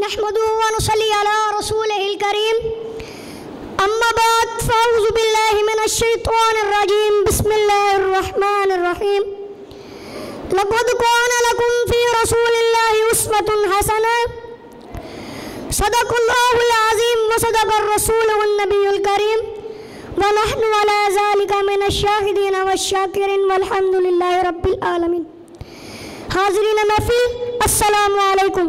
نحمده ونصلي على رسوله الكريم أما بعد فأعوذ بالله من الشيطان الرجيم بسم الله الرحمن الرحيم لقد كان لكم في رسول الله أسوة حسنة صدق الله العظيم وصدق الرسول والنبي الكريم ونحن على ذلك من الشاهدين والشاكرين والحمد لله رب العالمين. حاضرین محفل السلام علیکم.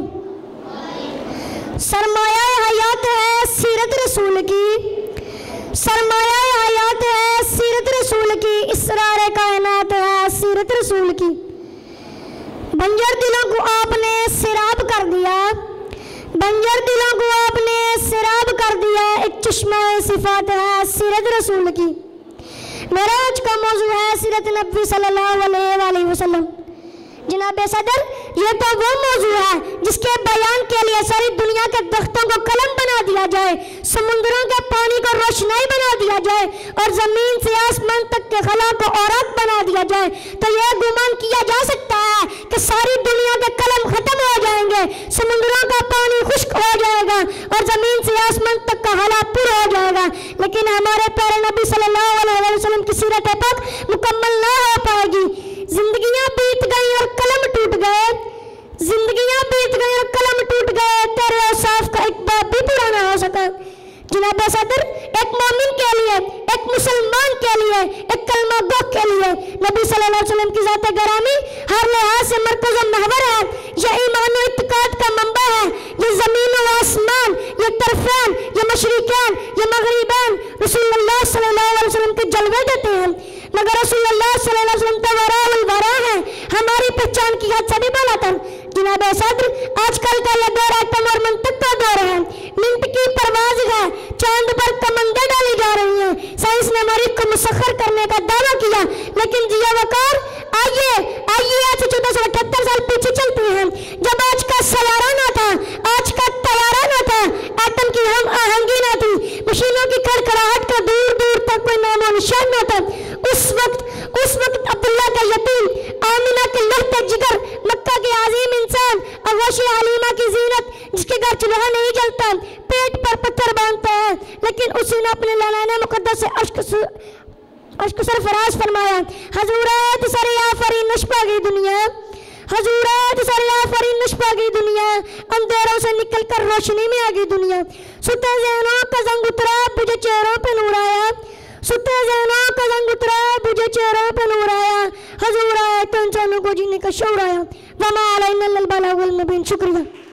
سرمایہ حیات ہے سیرت رسول کی، سرمایہ حیات ہے سیرت رسول کی، اسرار کائنات ہے سیرت رسول کی. بنجر دلوں کو آپ نے سیراب کر دیا، بنجر دلوں کو آپ نے سیراب کر دیا، ایک چشمہ صفات ہے سیرت رسول کی. میرا آج کا موضوع ہے سیرت نبی صلی اللہ علیہ وآلہ وسلم. جناب صدر، یہ تو وہ موضوع ہے جس کے بیان کے لیے ساری دنیا کے درختوں کو قلم بنا دیا جائے، سمندروں کے پانی کو روشنائی بنا دیا جائے اور زمین سے آسمان تک کے خلا کو عورت بنا دیا جائے تو یہ گمان کیا جا سکتا ہے کہ ساری دنیا کے قلم ختم ہو جائیں گے، سمندروں کا پانی خشک ہو جائے گا اور زمین سے آسمان تک کا خلا پر ہو جائے گا. لیکن ہمارے پیارے نبی صلی اللہ علیہ وسلم کی سیرت پاک مکمل نہ ہو پائے گی. زندگیاں بیت گئی اور قلم ٹوٹ گئے، زندگیاں بیت گئی اور قلم ٹوٹ گئے، تیرے اوصاف کا ایک باب بھی پورا نہ ہو سکا. جناب صدر، ایک مومن کے لیے، ایک مسلمان کے لیے، ایک کلمہ گو کے لیے نبی صلی اللہ علیہ وسلم کی ذات گرامی ہر لحاظ سے مرکز و محور ہے. یہ ایمان و اعتقاد کا منبع ہے. یہ زمین و آسمان، یہ طرفین، یہ مشرقین، یہ مغربین رسول اللہ صلی اللہ علیہ وسلم کے جلوے دیتے ہیں. مگر رسول اللہ صلی اللہ علیہ وسلم تو ورا الورا ہے، ہماری پہچان کی حد سے بھی بولا تھا. جناب صدر، آج کل کا یہ دور ایٹم اور منطق کا دور ہے. منٹ کی پرواز ہے، چاند پر کمندیں ڈالی جا رہی ہیں. سائنس نے مریخ کو مسخر کرنے کا دعویٰ کیا، لیکن ضیاء وقار آئیے آج سے 1478 سال پیچھے چلتے ہیں جب آج کا سیارہ نہ تھا، آج کا طیارہ نہ تھا، ایٹم کی ہم آہنگی نہ تھی، مشینوں کی کڑکڑاہٹ کا دور دور تک کوئی نام و نشان نہ تھا. اس وقت عبداللہ کا یتیم، آمینہ کے لہتے جگر، مکہ کے عظیم انسان، اغوشی حلیمہ کی زینت جس کے گھر چولہا نہیں جلتا، پیٹ پر پتھر باندھتا ہے، لیکن اسی نے اپنے لالائن مقدس سے عشق سرفراز فرمایا. حضورات سر آفرین نشپا گئی دنیا، حضورات سر آفرین نشپا گئی دنیا، اندھیروں سے نکل کر روشنی میں آگئی دنیا. ستے ذہنوں کا زنگ اترا، مجھے چہروں پہ نور آیا، ستے ذہنوں کا زنگ اترا، مجھے چہروں پہ نور آیا. حضور آئے تو انسانوں کو جینے کا شعور آیا. وما علینا الا البلاغ المبین. شکریہ.